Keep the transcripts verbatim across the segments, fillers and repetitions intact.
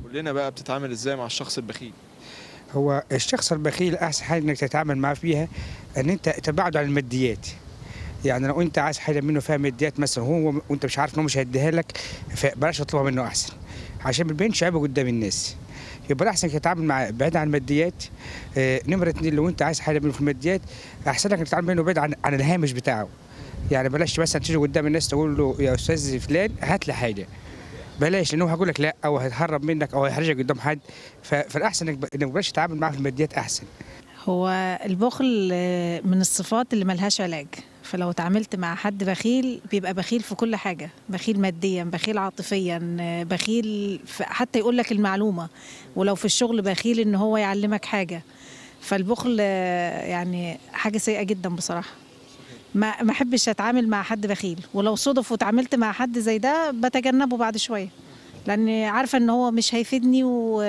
قول لنا بقى بتتعامل ازاي مع الشخص البخيل؟ هو الشخص البخيل احسن حاجه انك تتعامل معاه فيها ان انت تبعده عن الماديات. يعني لو انت عايز حاجه منه فيها ماديات مثلا هو وانت مش عارف انه مش هيديها لك، فبلاش تطلبها منه احسن، عشان ما تبينش عيبه قدام الناس. يبقى احسن انك تتعامل معاه بعيد عن الماديات. آه نمره اتنين، لو انت عايز حاجه منه في الماديات احسن لك انك تتعامل منه بعيد عن عن الهامش بتاعه. يعني بلاش مثلا تيجي قدام الناس تقول له يا استاذ فلان هات لي حاجه، بلاش، لانه هيقول لك لا او هيتهرب منك او هيحرجك قدام حد. فالاحسن انك انك بلاش تتعامل معاه في الماديات احسن. هو البخل من الصفات اللي ملهاش علاج، فلو اتعاملت مع حد بخيل بيبقى بخيل في كل حاجة، بخيل ماديا، بخيل عاطفيا، بخيل حتى يقول لك المعلومة، ولو في الشغل بخيل ان هو يعلمك حاجة. فالبخل يعني حاجة سيئة جدا بصراحة. ما ما احبش اتعامل مع حد بخيل، ولو صدف واتعاملت مع حد زي ده بتجنبه بعد شوية، لاني عارفة ان هو مش هيفيدني و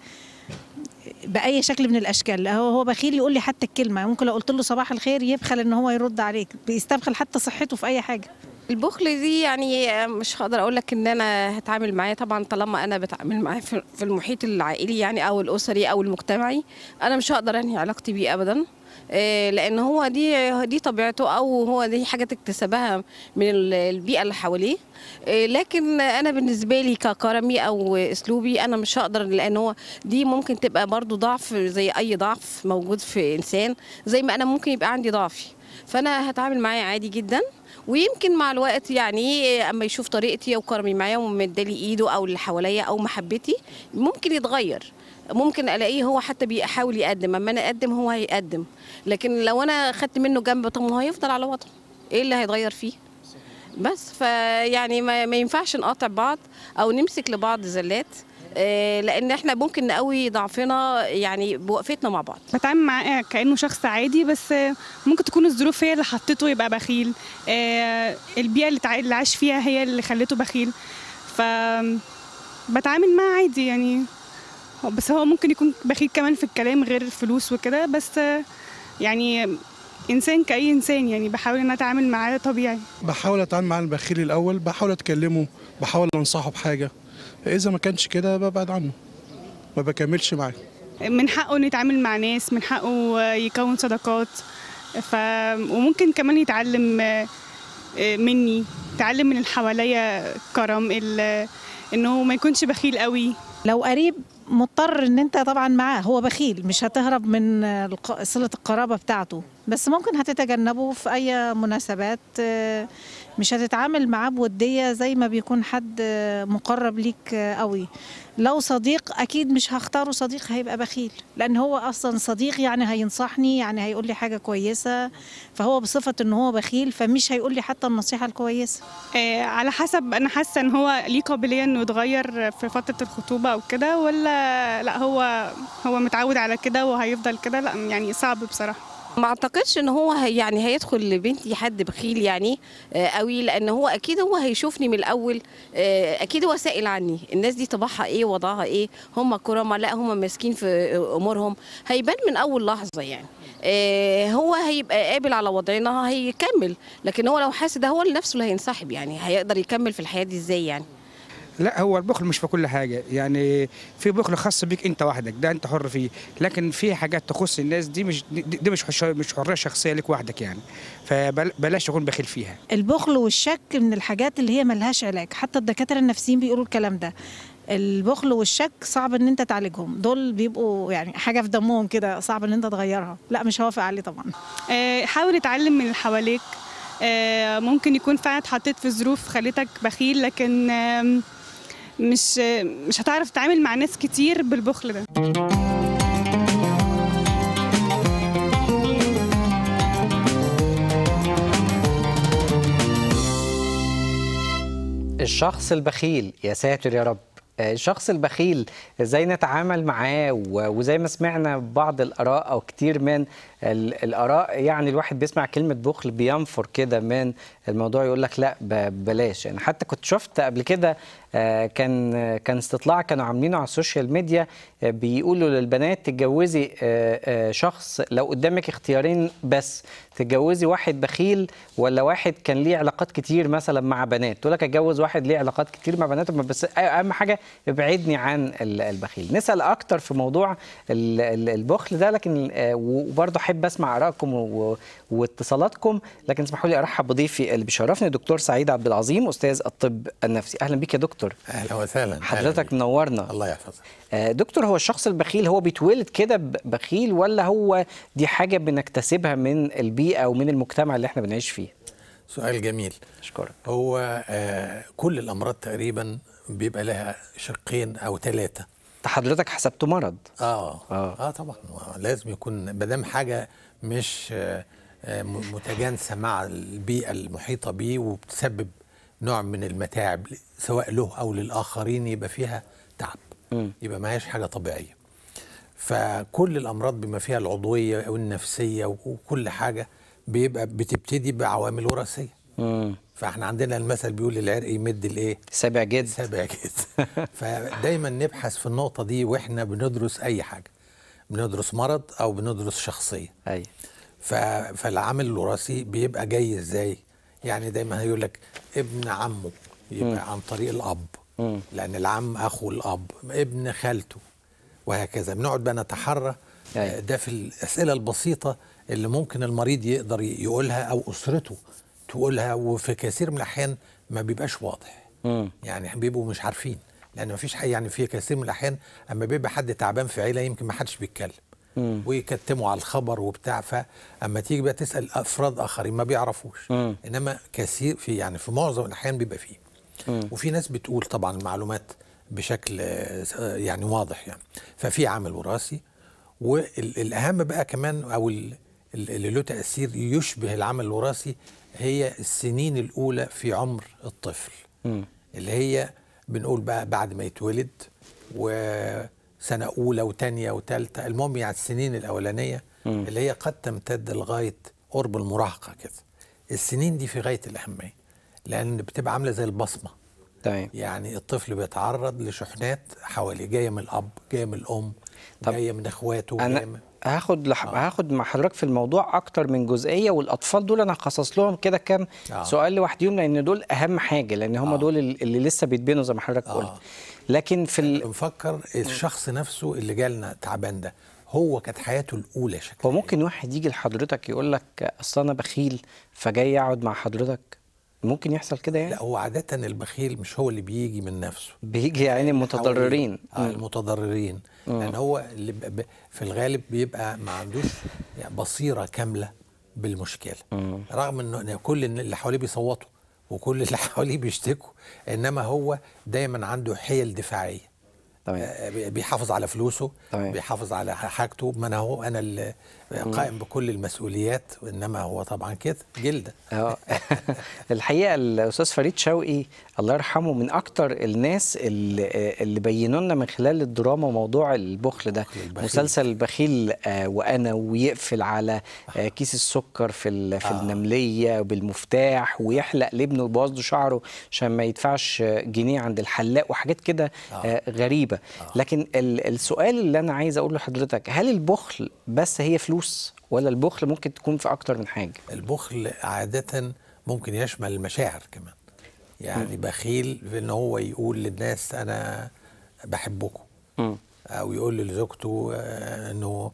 باي شكل من الاشكال. هو هو بخيل يقول لي حتى الكلمه، ممكن لو قلت له صباح الخير يبخل ان هو يرد عليك، بيستبخل حتى صحته في اي حاجه. البخل دي يعني مش هقدر اقول لك ان انا هتعامل معاه، طبعا طالما انا بتعامل معاه في المحيط العائلي يعني او الاسري او المجتمعي، انا مش هقدر انهي علاقتي بيه ابدا، لان هو دي دي طبيعته او هو دي حاجه اكتسبها من البيئه اللي حواليه. لكن انا بالنسبه لي ككرمي او اسلوبي انا مش هقدر، لان هو دي ممكن تبقى برضو ضعف زي اي ضعف موجود في انسان، زي ما انا ممكن يبقى عندي ضعفي، فانا هتعامل معاه عادي جدا. ويمكن مع الوقت يعني اما يشوف طريقتي او كرمي معايا ومدالي ايده او اللي حواليا او محبتي ممكن يتغير، ممكن الاقيه هو حتى بيحاول يقدم، اما انا اقدم هو هيقدم. لكن لو انا خدت منه جنب طب ما هو هيفضل على وضعه، ايه اللي هيتغير فيه؟ بس فيعني ما, ما ينفعش نقاطع بعض او نمسك لبعض زلات، لان احنا ممكن نقوي ضعفنا يعني بوقفتنا مع بعض. بتعامل معاه كانه شخص عادي، بس ممكن تكون الظروف هي اللي حطته يبقى بخيل، البيئه اللي عاش فيها هي اللي خلته بخيل، ف بتعامل معاه عادي يعني. بس هو ممكن يكون بخيل كمان في الكلام غير الفلوس وكده، بس يعني انسان كاي انسان، يعني بحاول ان اتعامل معاه طبيعي. بحاول اتعامل مع البخيل الاول، بحاول اتكلمه، بحاول انصحه بحاجه، اذا ما كانش كده ببعد عنه، ما بكملش معاه. من حقه انه يتعامل مع ناس، من حقه يكون صداقات، ف وممكن كمان يتعلم مني، يتعلم من اللي حواليا كرم، انه ما يكونش بخيل قوي. لو قريب مضطر ان انت طبعا معاه، هو بخيل مش هتهرب من صلة القرابة بتاعته، بس ممكن هتتجنبه في اي مناسبات، مش هتتعامل معاه بودية زي ما بيكون حد مقرب ليك قوي. لو صديق اكيد مش هختاره صديق هيبقى بخيل، لان هو اصلا صديق يعني هينصحني، يعني هيقول لي حاجة كويسة، فهو بصفة ان هو بخيل فمش هيقول لي حتى النصيحة الكويسة. آه على حسب، انا حاسة ان هو ليه قابلية انه يتغير في فترة الخطوبة او كده، ولا لا هو هو متعود على كده وهيفضل كده؟ لا يعني صعب بصراحة. ما اعتقدش ان هو يعني هيدخل لبنتي حد بخيل يعني قوي، لان هو اكيد هو هيشوفني من الاول، اكيد هو سائل عني الناس دي طباعها ايه وضعها ايه، هم كرماء لا هم ماسكين في امورهم، هيبان من اول لحظه يعني. هو هيبقى قابل على وضعنا هيكمل، لكن هو لو حاسس ده هو لنفسه اللي هينسحب، يعني هيقدر يكمل في الحياه دي ازاي يعني؟ لا هو البخل مش في كل حاجه، يعني في بخل خاص بيك انت وحدك، ده انت حر فيه، لكن في حاجات تخص الناس دي مش دي, دي مش مش حريه شخصيه لك وحدك يعني، فبلاش تكون بخيل فيها. البخل والشك من الحاجات اللي هي ملهاش علاج، حتى الدكاتره النفسيين بيقولوا الكلام ده. البخل والشك صعب ان انت تعالجهم، دول بيبقوا يعني حاجه في دمهم كده، صعب ان انت تغيرها. لا مش هوافق عليه طبعا. آه حاول اتعلم من اللي حواليك، آه ممكن يكون فعلا اتحطيت في ظروف خلتك بخيل، لكن آه مش مش هتعرف تتعامل مع ناس كتير بالبخل ده. الشخص البخيل، يا ساتر يا رب، الشخص البخيل ازاي نتعامل معاه؟ وزي ما سمعنا بعض الاراء او كتير من الاراء، يعني الواحد بيسمع كلمه بخل بينفر كده من الموضوع، يقول لك لا بلاش. يعني حتى كنت شفت قبل كده كان كان استطلاع كانوا عاملينه على السوشيال ميديا، بيقولوا للبنات تتجوزي شخص لو قدامك اختيارين بس، تتجوزي واحد بخيل ولا واحد كان ليه علاقات كتير مثلا مع بنات؟ تقول لك اتجوز واحد ليه علاقات كتير مع بنات، بس اهم حاجه ابعدني عن البخيل. نسال اكتر في موضوع البخل ده، لكن وبرضه احب اسمع ارائكم واتصالاتكم، لكن اسمحوا لي ارحب بضيفي اللي بيشرفني دكتور سعيد عبد العظيم، استاذ الطب النفسي. اهلا بيك يا دكتور. اهلا وسهلا. حضرتك منورنا. الله يحفظك. دكتور، هو الشخص البخيل هو بيتولد كده بخيل، ولا هو دي حاجه بنكتسبها من البيئه ومن المجتمع اللي احنا بنعيش فيه؟ سؤال جميل. اشكرك. هو آه كل الامراض تقريبا بيبقى لها شقين او ثلاثه. حضرتك حسبته مرض؟ اه اه, آه طبعا لازم يكون ما دام حاجه مش آه متجانسه مع البيئه المحيطه بيه وبتسبب نوع من المتاعب سواء له او للاخرين، يبقى فيها تعب، م. يبقى ما هيش حاجه طبيعيه. فكل الامراض بما فيها العضويه والنفسيه وكل حاجه بيبقى بتبتدي بعوامل وراثيه. امم فاحنا عندنا المثل بيقول العرق يمد الايه؟ سابع جد. سابع جد. فدايما نبحث في النقطه دي واحنا بندرس اي حاجه، بندرس مرض او بندرس شخصيه. ايوه. فالعامل الوراثي بيبقى جاي ازاي؟ يعني دايما هيقول لك ابن عمه يبقى مم. عن طريق الاب، مم. لان العم اخو الاب، ابن خالته، وهكذا. بنقعد بقى نتحرى. أيوة. ده في الاسئله البسيطه اللي ممكن المريض يقدر يقولها او اسرته تقولها، وفي كثير من الاحيان ما بيبقاش واضح. مم. يعني بيبقوا مش عارفين، لان ما فيش حاجه. يعني في كثير من الاحيان اما بيبقى حد تعبان في عيله يمكن ما حدش بيتكلم، مم. ويكتموا على الخبر وبتاع، فاما تيجي بقى تسال افراد اخرين ما بيعرفوش. مم. انما كثير في يعني في معظم الاحيان بيبقى فيه. مم. وفي ناس بتقول طبعا المعلومات بشكل يعني واضح يعني. ففي عامل وراثي، والاهم بقى كمان او اللي له تاثير يشبه العامل الوراثي هي السنين الاولى في عمر الطفل. م. اللي هي بنقول بقى بعد ما يتولد وسنه اولى وثانيه وثالثه، المهم يعني السنين الاولانيه م. اللي هي قد تمتد لغايه قرب المراهقه كده. السنين دي في غايه الاهميه، لان بتبقى عامله زي البصمه. طيب. يعني الطفل بيتعرض لشحنات حواليه، جايه من الاب، جايه من الام، جايه من اخواته. أنا من هاخد لح... آه. هاخد مع حضرتك في الموضوع اكتر من جزئيه، والاطفال دول انا هخصص لهم كده كام آه. سؤال لوحديهم، لان دول اهم حاجه، لان هم آه. دول اللي لسه بيتبنوا زي ما حضرتك آه. قلت. لكن في ال... نفكر الشخص نفسه اللي جالنا تعبان ده هو كانت حياته الاولى شكلها. هو ممكن واحد يجي لحضرتك يقول لك اصل انا بخيل فجاي يقعد مع حضرتك، ممكن يحصل كده يعني؟ لا، هو عاده البخيل مش هو اللي بيجي من نفسه، بيجي يعني المتضررين. آه المتضررين. لان يعني هو اللي ب... في الغالب بيبقى ما عندوش يعني بصيره كامله بالمشكله. مم. رغم انه كل اللي حواليه بيصوتوا وكل اللي حواليه بيشتكوا، انما هو دايما عنده حيل دفاعيه. طبعا. بيحافظ على فلوسه، طبعا. بيحافظ على حاجته. ما انا هو انا اللي قائم بكل المسؤوليات، انما هو طبعا كده جلده. اه الحقيقه الاستاذ فريد شوقي الله يرحمه من اكتر الناس اللي, اللي بينوا لنا من خلال الدراما موضوع البخل ده. البخيل. مسلسل البخيل آه وانا، ويقفل على آه كيس السكر في في آه. النمليه بالمفتاح، ويحلق لابنه ويبوظ له شعره عشان ما يدفعش جنيه عند الحلاق، وحاجات كده آه غريبه. آه. لكن السؤال اللي انا عايز اقوله لحضرتك، هل البخل بس هي فلوس، ولا البخل ممكن تكون في اكتر من حاجه؟ البخل عاده ممكن يشمل المشاعر كمان. يعني م. بخيل في ان هو يقول للناس انا بحبكم، م. او يقول لزوجته انه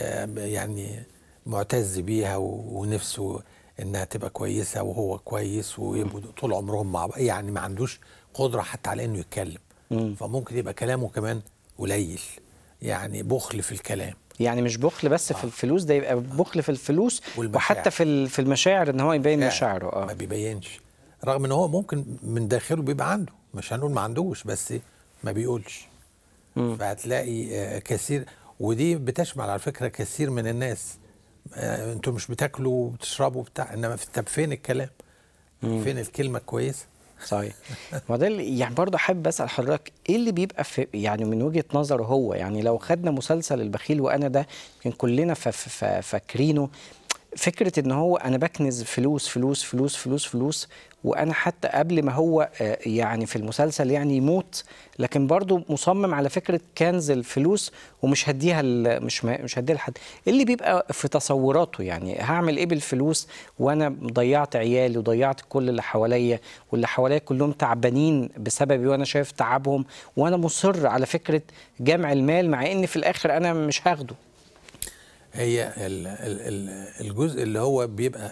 يعني معتز بيها ونفسه انها تبقى كويسه وهو كويس، ويبقوا طول عمرهم مع بعض. يعني ما عندوش قدره حتى على انه يتكلم. م. فممكن يبقى كلامه كمان قليل، يعني بخل في الكلام. يعني مش بخل بس آه. في الفلوس، ده يبقى بخل في الفلوس وحتى في في المشاعر، ان هو يبين مشاعره. اه ما بيبينش، رغم ان هو ممكن من داخله بيبقى عنده، مش هنقول ما عندوش، بس ما بيقولش. مم. فهتلاقي آه كثير، ودي بتشمل على فكره كثير من الناس. آه انتوا مش بتاكلوا وبتشربوا بتاع، انما طب فين الكلام؟ مم. فين الكلمه الكويسه؟ صحيح. ما ده يعني برضه احب اسال حضرتك ايه اللي بيبقى في يعني من وجهه نظره هو، يعني لو خدنا مسلسل البخيل وانا ده يمكن كلنا فاكرينه، فكره ان هو انا بكنز فلوس فلوس فلوس فلوس فلوس، وانا حتى قبل ما هو آه، يعني في المسلسل يعني يموت، لكن برضو مصمم على فكره كنز الفلوس ومش هديها ل- مش ما- مش هديها لحد. إيه اللي بيبقى في تصوراته؟ يعني هعمل ايه بالفلوس وانا ضيعت عيالي وضيعت كل اللي حواليا، واللي حواليا كلهم تعبانين بسببي وانا شايف تعبهم، وانا مصر على فكره جمع المال مع ان في الاخر انا مش هاخده. هي ال- ال- ال- الجزء اللي هو بيبقى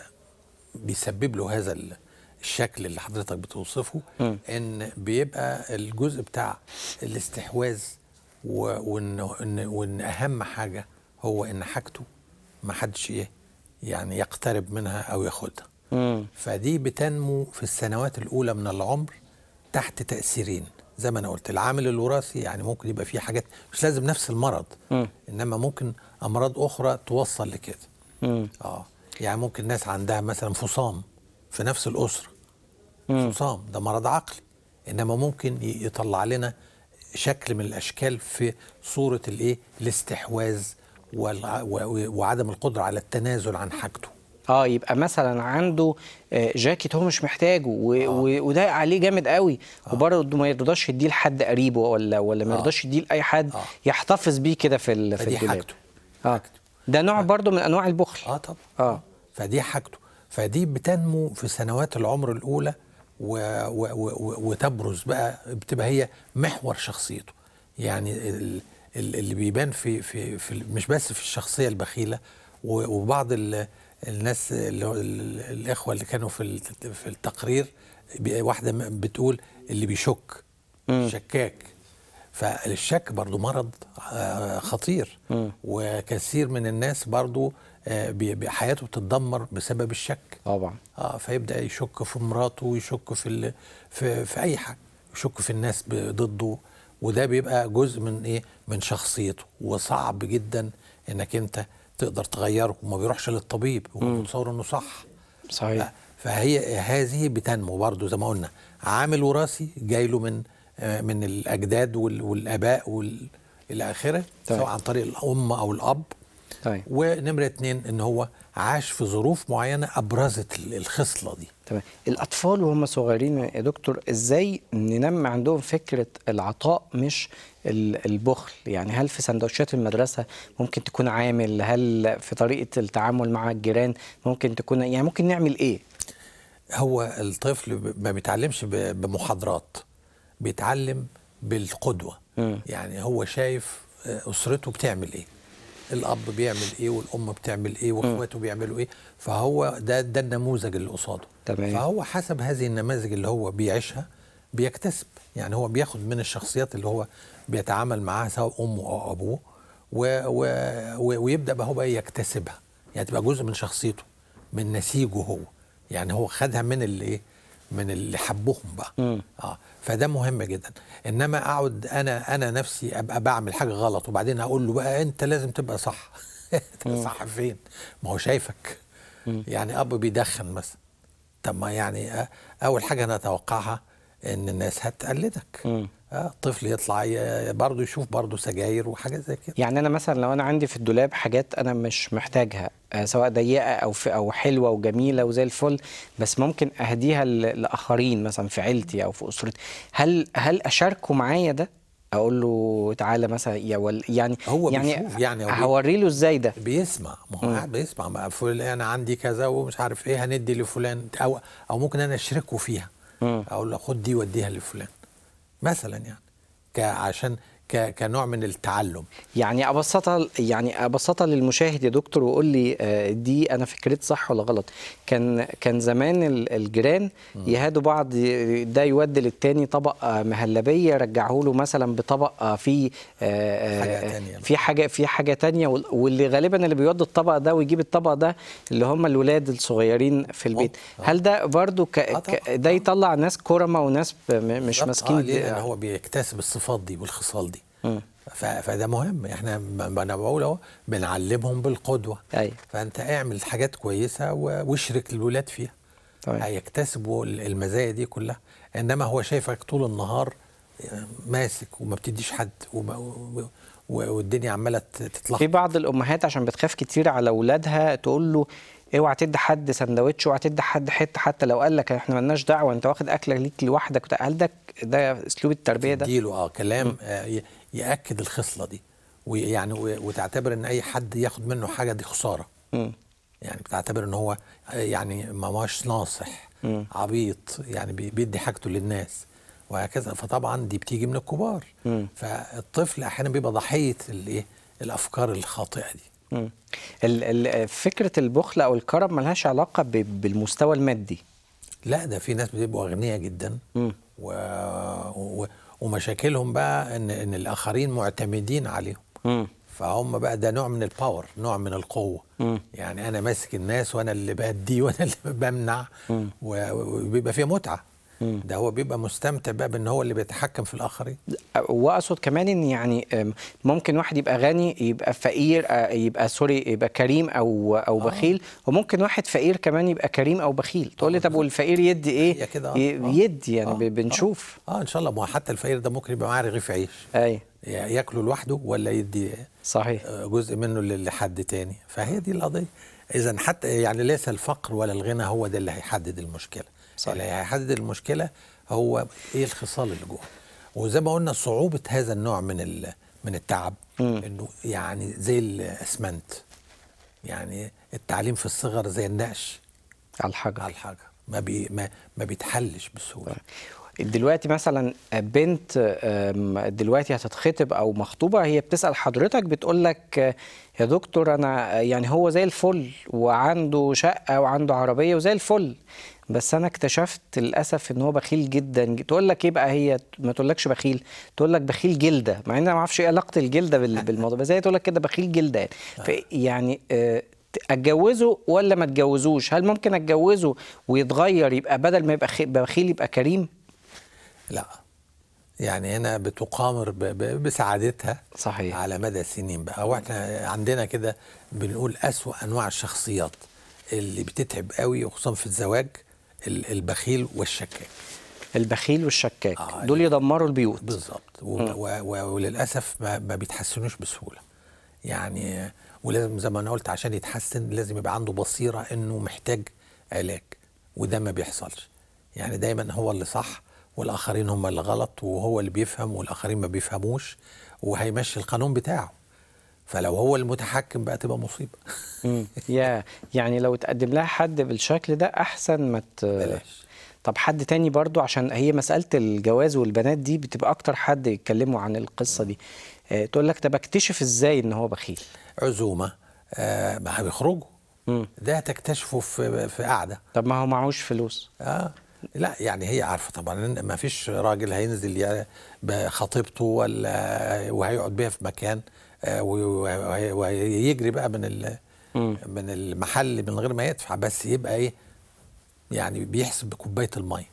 بيسبب له هذا ال- الشكل اللي حضرتك بتوصفه، م. ان بيبقى الجزء بتاع الاستحواذ، و- وان وإن- وان اهم حاجه هو ان حاجته ما حدش ايه يعني يقترب منها او ياخدها. مم. فدي بتنمو في السنوات الاولى من العمر تحت تاثيرين، زي ما انا قلت العامل الوراثي، يعني ممكن يبقى فيه حاجات مش لازم نفس المرض، مم. انما ممكن امراض اخرى توصل لكده. مم. اه يعني ممكن ناس عندها مثلا فصام في نفس الاسره، مم. فصام ده مرض عقلي، انما ممكن ي- يطلع لنا شكل من الاشكال في صوره الايه الاستحواذ والع- و- وعدم القدره على التنازل عن حاجته. اه يبقى مثلا عنده آه، جاكيت هو مش محتاجه و- آه. و- وده عليه جامد قوي، وبرضه ما يرضاش يديه لحد قريبه ولا ولا ما آه. يرضاش يديه لاي حد آه. يحتفظ بيه كده في ال- في فدي الدولاب. حاجته. اه حاجته. ده نوع برضه من انواع البخل. اه طبعا. اه فدي حاجته، فدي بتنمو في سنوات العمر الاولى و و و وتبرز بقى، بتبقى هي محور شخصيته. يعني ال- ال- اللي بيبان في في, في مش بس في الشخصيه البخيله، و- وبعض ال- الناس اللي هو ال- الاخوه اللي كانوا في ال- في التقرير، بي- واحده م- بتقول اللي بيشك، مم. شكاك. فالشك برضو مرض آه، خطير، مم. وكثير من الناس برضو آه، بي- بي- حياته بتتدمر بسبب الشك. طبعا. اه فيبدا يشك في مراته ويشك في ال... في في اي حاجه، يشك في الناس ب- ضده، وده بيبقى جزء من ايه من شخصيته، وصعب جدا انك انت تقدر تغيره، وما بيروحش للطبيب وهو متصور انه صح. صحيح. ف- فهي هذه بتنمو برضو زي ما قلنا، عامل وراثي جاي له من آه، من الاجداد وال- والاباء وال الى اخره، طيب. سواء عن طريق الام او الاب. طيب ونمره اتنين ان هو عاش في ظروف معينه ابرزت ال- الخصله دي. تمام. الاطفال وهم صغيرين يا دكتور ازاي ننمي عندهم فكره العطاء مش ال- البخل؟ يعني هل في سندوتشات المدرسه ممكن تكون عامل؟ هل في طريقه التعامل مع الجيران ممكن تكون، يعني ممكن نعمل ايه؟ هو الطفل ب- ما بيتعلمش ب- بمحاضرات، بيتعلم بالقدوة. مم. يعني هو شايف آه، أسرته بتعمل إيه، الأب بيعمل إيه والأم بتعمل إيه وإخواته بيعملوا إيه، فهو ده ده النموذج اللي قصاده. تمام. فهو حسب هذه النماذج اللي هو بيعيشها بيكتسب، يعني هو بياخد من الشخصيات اللي هو بيتعامل معاها سواء أمه أو أبوه، و و و ويبدأ بقى هو بقى يكتسبها، يعني تبقى جزء من شخصيته، من نسيجه هو، يعني هو خدها من اللي ايه من اللي حبهم بقى. مم. اه فده مهم جدا. انما اقعد انا انا نفسي ابقى بعمل حاجه غلط وبعدين اقول له بقى انت لازم تبقى صح. صح فين؟ ما هو شايفك. مم. يعني اب بيدخن مثلا، طب ما يعني آه، اول حاجه نتوقعها ان الناس هتقلدك. مم. آه الطفل يطلع ي- برضه يشوف برضه سجاير وحاجات زي كده. يعني انا مثلا لو انا عندي في الدولاب حاجات انا مش محتاجها، آه، سواء ضيقه او في او حلوه وجميله وزي الفل، بس ممكن اهديها ل- لاخرين مثلا في عيلتي او في اسرتي، هل هل اشاركه معايا ده؟ اقول له تعالى مثلا يا ول يعني هو يعني بيشوف، يعني هو بي- هوري له ازاي ده؟ بيسمع، ما هو قاعد بيسمع، ما فلان انا عندي كذا ومش عارف ايه هندي لفلان، او او ممكن انا اشركه فيها، مم. اقول له خد دي وديها لفلان مثلا، يعني ك- عشان ك- كنوع من التعلم. يعني ابسطها يعني ابسطها للمشاهد يا دكتور وقول لي آه، دي انا فكرتي صح ولا غلط. كان كان زمان ال- الجيران يهادوا بعض، ي- ده يودي للتاني طبق آه، مهلبيه يرجعه له مثلا بطبق آه، فيه آه، حاجة آه، تانية. في حاجه في حاجه تانية، وال- واللي غالبا اللي بيودي الطبق ده ويجيب الطبق ده اللي هم الولاد الصغيرين في البيت. هل ده برضو ك... آه ك... طبعاً. ده يطلع ناس كرمه وناس ب- م- مش بالظبط. ماسكين آه ليه؟ دي- لان هو بيكتسب الصفات دي والخصال دي. مم. ف- فده مهم، احنا ب- انا بقول اهو بنعلمهم بالقدوه. أيوة. فانت اعمل حاجات كويسه و- واشرك الولاد فيها، طيب. هيكتسبوا ال- المزايا دي كلها. انما هو شايفك طول النهار ماسك وما بتديش حد وما- و- و- والدنيا عماله ت- في تتلخبط. بعض الامهات عشان بتخاف كتير على اولادها تقول له اوعى تدي حد سندوتش، اوعى تدي حد حته، حتى لو قال لك احنا مالناش دعوه انت واخد اكلك ليك لوحدك. هل ده ده اسلوب التربيه ده؟ تديله اه كلام آه ياكد الخصله دي، ويعني وتعتبر ان اي حد ياخد منه حاجه دي خساره. م. يعني بتعتبر ان هو يعني ما هوش ناصح، م. عبيط، يعني بيدي حاجته للناس وهكذا. فطبعا دي بتيجي من الكبار. م. فالطفل احيانا بيبقى ضحيه الايه الافكار الخاطئه دي. م. فكره البخل او الكرم ملهاش علاقه بالمستوى المادي. لا، ده في ناس بيبقوا اغنياء جدا و... و... ومشاكلهم بقى ان ان الاخرين معتمدين عليهم. م. فهم بقى ده نوع من الباور، نوع من القوه. م. يعني انا ماسك الناس وانا اللي بدي وانا اللي بمنع، وبيبقى فيه متعه. م. ده هو بيبقى مستمتع بقى بان هو اللي بيتحكم في الاخرين. واقصد كمان ان يعني ممكن واحد يبقى غني يبقى فقير، يبقى سوري يبقى كريم او او بخيل، آه. وممكن واحد فقير كمان يبقى كريم او بخيل. تقول لي طب والفقير يدي ايه؟ كده آه. يدي يعني آه. بنشوف اه, آه ان شاء الله. ما حتى الفقير ده ممكن يبقى معاه رغيف عيش، ايوه، ياكله لوحده ولا يدي صحيح جزء منه لحد تاني. فهي دي القضيه. اذا حتى يعني ليس الفقر ولا الغنى هو ده اللي هيحدد المشكله. صحيح. اللي هيحدد المشكله هو ايه الخصال اللي جوه. وزي ما قلنا صعوبه هذا النوع من من التعب، م. انه يعني زي الاسمنت، يعني التعليم في الصغر زي النقش على الحجر على الحجر ما بي ما, ما بيتحلش بسهوله. دلوقتي مثلا بنت دلوقتي هتتخطب او مخطوبه، هي بتسال حضرتك بتقول لك يا دكتور انا يعني هو زي الفل وعنده شقه وعنده عربيه وزي الفل، بس انا اكتشفت للاسف ان هو بخيل جدا. تقول لك ايه بقى؟ هي ما تقولكش بخيل، تقول لك بخيل جلده، مع ان انا ما اعرفش ايه علاقه الجلده بالموضوع، بس هي تقول لك كده بخيل جلده. يعني يعني اتجوزه ولا ما اتجوزوش؟ هل ممكن اتجوزه ويتغير يبقى بدل ما يبقى بخيل يبقى كريم؟ لا، يعني هنا بتقامر بسعادتها صحيح على مدى السنين بقى. واحنا عندنا كده بنقول أسوأ انواع الشخصيات اللي بتتعب قوي وخصوصا في الزواج البخيل والشكاك. البخيل والشكاك آه دول يدمروا البيوت بالظبط. وللاسف ما, ما بيتحسنوش بسهوله. يعني ولازم زي ما انا قلت عشان يتحسن لازم يبقى عنده بصيره انه محتاج علاج، وده ما بيحصلش. يعني دايما هو اللي صح والاخرين هم اللي غلط، وهو اللي بيفهم والاخرين ما بيفهموش، وهيمشي القانون بتاعه. فلو هو المتحكم بقى تبقى مصيبه. يا يعني لو تقدم لها حد بالشكل ده احسن ما بلاش. طب حد تاني برضو، عشان هي مساله الجواز والبنات دي بتبقى اكتر حد يتكلموا عن القصه دي. آه تقول لك طب اكتشف ازاي ان هو بخيل؟ عزومه آه ما بيخرجوا، ده تكتشفه في في قعده. طب ما هو معهوش فلوس. اه لا، يعني هي عارفه طبعا ان ما فيش راجل هينزل بخطيبته ولا وهيقعد بيها في مكان ويجري بقى من من المحل من غير ما يدفع، بس يبقى ايه يعني بيحسب بكوبايه الميه.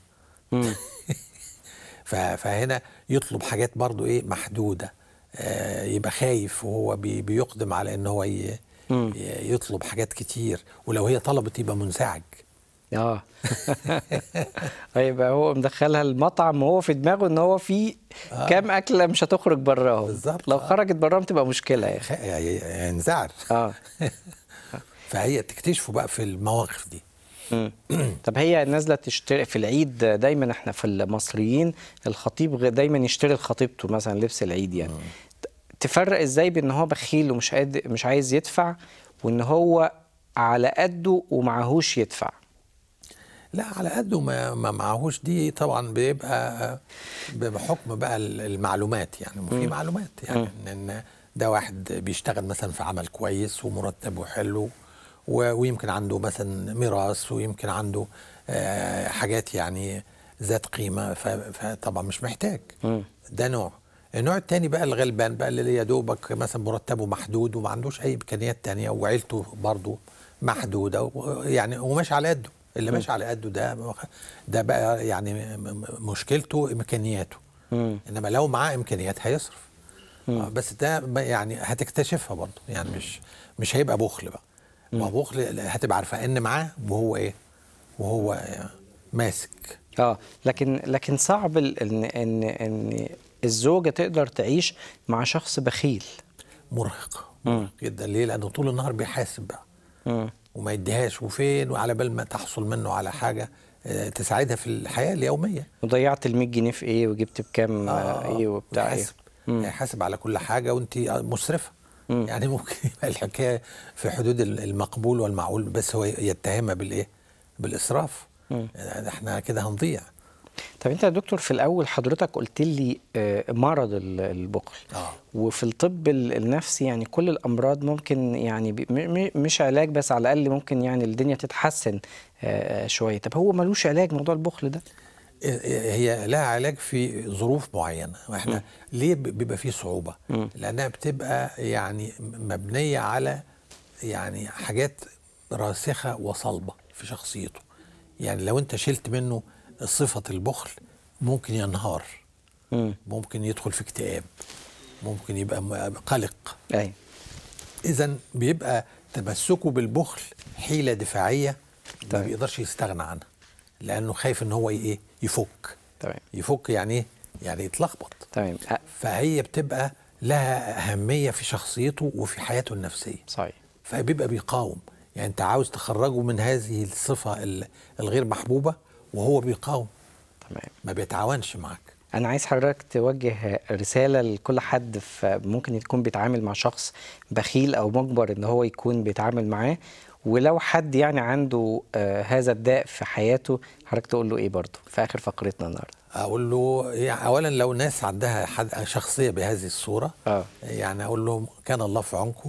فهنا يطلب حاجات برضو ايه محدوده، يبقى خايف وهو بيقدم على ان هو يطلب حاجات كتير، ولو هي طلبت يبقى منزعج. اه هيبقى هو مدخلها المطعم وهو في دماغه ان هو في آه. كام اكله مش هتخرج براهم. بالظبط. لو خرجت براهم تبقى مشكله يعني ينزعر. اه فهي تكتشفوا بقى في المواقف دي. طب هي نازله تشتري في العيد، دايما احنا في المصريين الخطيب دايما يشتري لخطيبته مثلا لبس العيد، يعني م. تفرق ازاي بان هو بخيل ومش قادر مش عايز يدفع، وان هو على قده ومعهوش يدفع؟ لا، على قده ما معهوش دي طبعا بيبقى بحكم بقى المعلومات. يعني في معلومات يعني ان ده واحد بيشتغل مثلا في عمل كويس ومرتبه حلو ويمكن عنده مثلا ميراث ويمكن عنده حاجات يعني ذات قيمه، فطبعا مش محتاج. ده نوع. النوع الثاني بقى الغلبان بقى اللي يا دوبك مثلا مرتبه محدود وما عندوش اي امكانيات ثانيه وعيلته برضه محدوده يعني وماشي على قده. اللي ماشي على قده ده ده بقى يعني مشكلته امكانياته. مم. انما لو معاه امكانيات هيصرف. آه بس ده يعني هتكتشفها برضه، يعني مش مش هيبقى بخل بقى. ما بخل هتبقى عارفه ان معاه وهو ايه وهو ماسك. اه لكن لكن صعب ان ان ان الزوجه تقدر تعيش مع شخص بخيل. مرهق مرهق جدا. ليه؟ لانه طول النهار بيحاسب بقى. مم. وما يديهاش وفين، وعلى بال ما تحصل منه على حاجه آه، تساعدها في الحياه اليوميه. وضيعت ال مية جنيه في ايه وجبت بكام آه ايه وبتاع ايه. يحاسب على كل حاجه وانت مسرفه. مم. يعني ممكن يبقى الحكايه في حدود المقبول والمعقول، بس هو يتهمها بالايه؟ بالاسراف. مم. احنا كده هنضيع. طب انت يا دكتور في الاول حضرتك قلت لي مرض البخل. آه. وفي الطب النفسي يعني كل الامراض ممكن يعني مش علاج، بس على الاقل ممكن يعني الدنيا تتحسن شويه. طب هو ملوش علاج موضوع البخل ده؟ هي لها علاج في ظروف معينه، واحنا م. ليه بيبقى فيه صعوبه؟ م. لانها بتبقى يعني مبنيه على يعني حاجات راسخه وصلبه في شخصيته. يعني لو انت شلت منه صفه البخل ممكن ينهار، م. ممكن يدخل في اكتئاب، ممكن يبقى قلق. اي اذا بيبقى تمسكه بالبخل حيله دفاعيه ما بيقدرش يستغنى عنها، لانه خايف ان هو ايه؟ يفك. تمام. يفك يعني ايه؟ يعني يتلخبط. تمام. فهي بتبقى لها اهميه في شخصيته وفي حياته النفسيه. صحيح. فبيبقى بيقاوم، يعني انت عاوز تخرجه من هذه الصفه الغير محبوبه وهو بيقاوم. تمام. ما بيتعاونش معاك. أنا عايز حضرتك توجه رسالة لكل حد ممكن يكون بيتعامل مع شخص بخيل أو مجبر إن هو يكون بيتعامل معاه، ولو حد يعني عنده آه هذا الداء في حياته، حضرتك تقول له إيه برضه في آخر فقرتنا النهارده؟ أقول له يعني أولا لو ناس عندها حد شخصية بهذه الصورة آه. يعني أقول لهم كان الله في عونكم.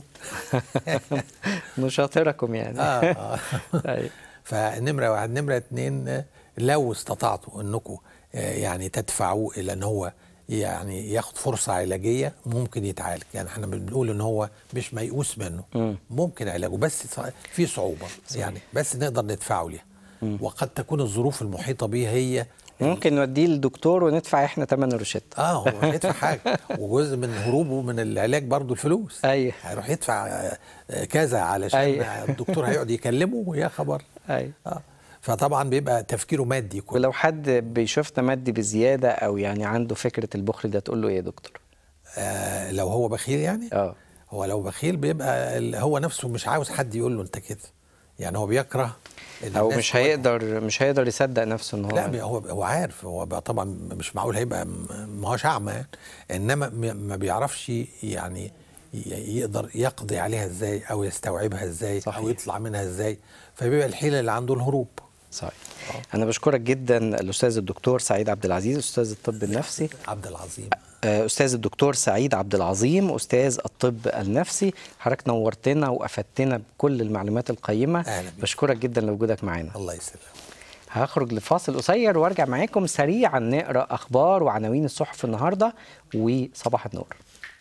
نشاطركم يعني. آه آه. فنمرة واحد. نمرة اتنين، لو استطعتوا أنكم يعني تدفعوه إلى أن هو يعني ياخد فرصة علاجية ممكن يتعالج. يعني احنا بنقول ان هو مش ميؤوس منه، م. ممكن علاجه بس في صعوبة. صحيح. يعني بس نقدر ندفعه ليها، وقد تكون الظروف المحيطة به هي ممكن نوديه للدكتور وندفع احنا ثمن الروشته. اه هو مش هيدفع حاجة، وجزء من هروبه من العلاج برضو الفلوس. ايوه هيروح يدفع كذا علشان أيوه. الدكتور هيقعد يكلمه ويا خبر. ايوه اه فطبعا بيبقى تفكيره مادي كله. ولو حد بيشوفنا مادي بزياده او يعني عنده فكره البخل ده تقول له ايه يا دكتور؟ آه لو هو بخيل يعني اه هو لو بخيل بيبقى هو نفسه مش عاوز حد يقول له انت كده، يعني هو بيكره او مش هيقدر مش هيقدر يصدق نفسه ان هو لا هو هو عارف. هو طبعا مش معقول هيبقى ما هوش اعمى يعني، انما ما بيعرفش يعني يقدر يقضي عليها ازاي او يستوعبها ازاي. صحيح. او يطلع منها ازاي، فبيبقى الحيله اللي عنده الهروب. صحيح. أوه. أنا بشكرك جدا الأستاذ الدكتور سعيد عبد العزيز، أستاذ الطب النفسي. عبد العظيم. أستاذ الدكتور سعيد عبد العظيم، أستاذ الطب النفسي. حضرتك نورتنا وأفدتنا بكل المعلومات القيمة. أهلا بك. بشكرك جدا لوجودك معانا. الله يسلمك. هخرج لفاصل قصير وارجع معاكم سريعا نقرأ أخبار وعناوين الصحف النهاردة وصباح النور.